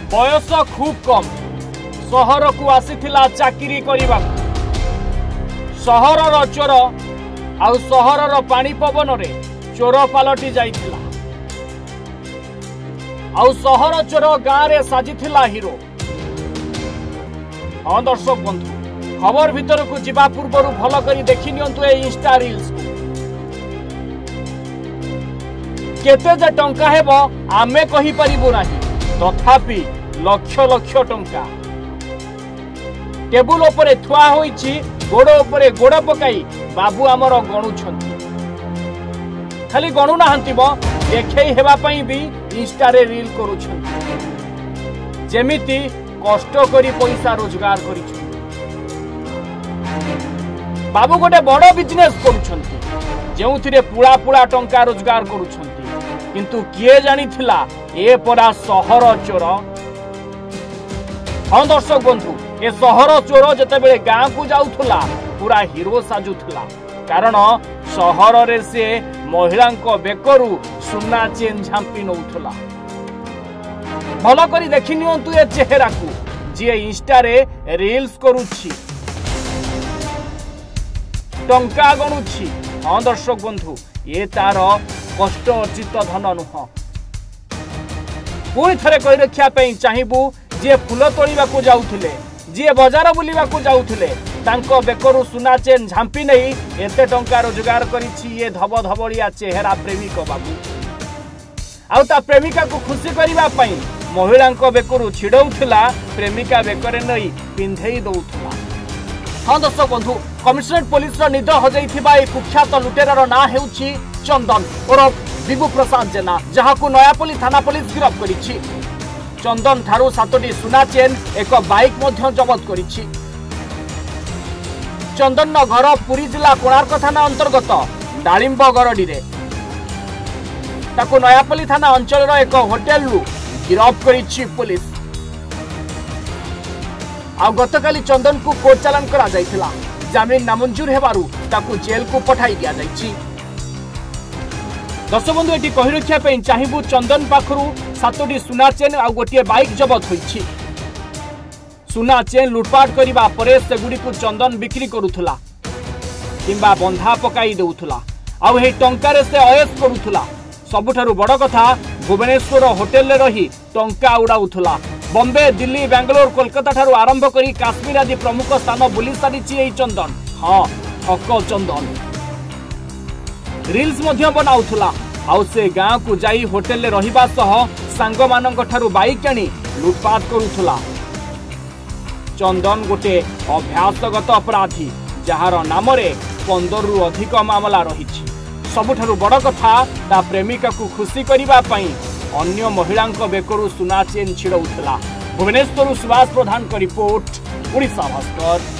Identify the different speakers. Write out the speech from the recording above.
Speaker 1: बयस खूब कम सहर को आसीथिला चाकरी करबा सहरर चोर आउ सहरर पानी पवन रे चोर पलटि जाइथिला आउ सहर चोर गाँ रे साजिथिला हीरो। हाँ दर्शक बंधु खबर भीतर को जीवा पूर्व भल करी देखि नियंतु ए इंस्टा रील्स को केते जे टंका हेबो आमे कहि परिबो नाही तथापि लक्ष लक्ष टंका टेबुल उपरे थुआ होईची गोड़ उपरे गोड़ पकाई बाबू आमर गणु खाली गणु नाहंती देखई हेबा पई भी इंस्टा रे रील करूछंती जेमिति कष्ट करी पैसा रोजगार करिछु। बाबू गोटे बड़ बिजनेस करूछंती जेउथिरे पुळा पुळा टंका रोजगार करूछंती किंतु किए जानी थिला ए परा सहर चोर। हाँ दर्शक बंधु ए सहर चोर जेतेबेले गाँ को जाउथला पूरा हीरो साजुथला कारण सहर रे से महिला बेकरू सुना चेन झांपी नौथला। भल करी देखि नियंतु ए चेहरा को जे इंस्टा रे रील्स करूछि टंका गणुछि। हाँ दर्शक बंधु ये तार कष्ट अर्जित धन नुह। पुणी थरे कहि रखिया पई चाहिबू जे फूल तोड़ीबा को जाउथिले जे बाजार बुलीबा को जाउथिले तांको बेकरू सुना चेन झांपी नहीं एते टंका रोजगार करिछि ये धब धबलिया चेहरा प्रेमिक बाबू। आउ ता प्रेमिका को खुशी करिबा पई महिला बेकरू छिड़ौथिला प्रेमिका बेकरे नहीं पिंधेई दउथिला। हाँ दर्शक बंधु कमिशनरेट पुलिस निद हजाइथिबा ए कुख्यात लुटेरार ना हेउछि चंदन ओरफ विभु प्रसाद जेना जहाकू नयापल्ली थाना पुलिस गिरफ करिछि। चंदन ठारू 7टी सुना चेन एक बाइक मध्य जबत करिछि। चंदन घर पुरी जिला कोणार्क थाना अंतर्गत डालिंब गरडी रे ताकू नयापल्ली थाना अंचल एक होटेल रु गिरफ करिछि पुलिस। आ गतकाली चंदन को कोर्ट चालान करा जाइथिला जमीन नामंजूर हेबारु ताकू जेल को पठाई दिया जाइछि। दर्शक बंधु एटी कहि रखिया पई चाहिबू चंदन पाखरु 7टी सुना चेन आ गोटे बाइक जबत होइछि। सुना चेन लुटपाट करिबा परे सेगुडी को चंदन बिक्री करूथला किंबा बंधा पकाई देउथला आ हे टंका रे से अयस करूथला। सबुठारु बड़ कथा भुवनेश्वर होटेल रे रही टंका उड़ाउथला। बॉम्बे दिल्ली बेंगलोर कोलकाता ठारू आरंभ करी काश्मीर आदि प्रमुख स्थान बुली सारिछि एई चंदन। हाँ ठक चंदन रील्स मध्य बनाउथला आउ से गाँ को जाई होटेल रे रहिबा सह सांग मानक ठारू बाइक आनी लुटपाट करूथला। चंदन गोटे अभ्यासगत अपराधी जार नाम रे 15 रु अधिक मामला रहिछि। सबुठारु बड़ कथा ता प्रेमिका को खुशी करिबा पई अन्य महिला बेकरू सुना चेन छिड़ौथला। भुवनेश्वर सुभाष प्रधान का रिपोर्ट, ओडिशा भास्कर।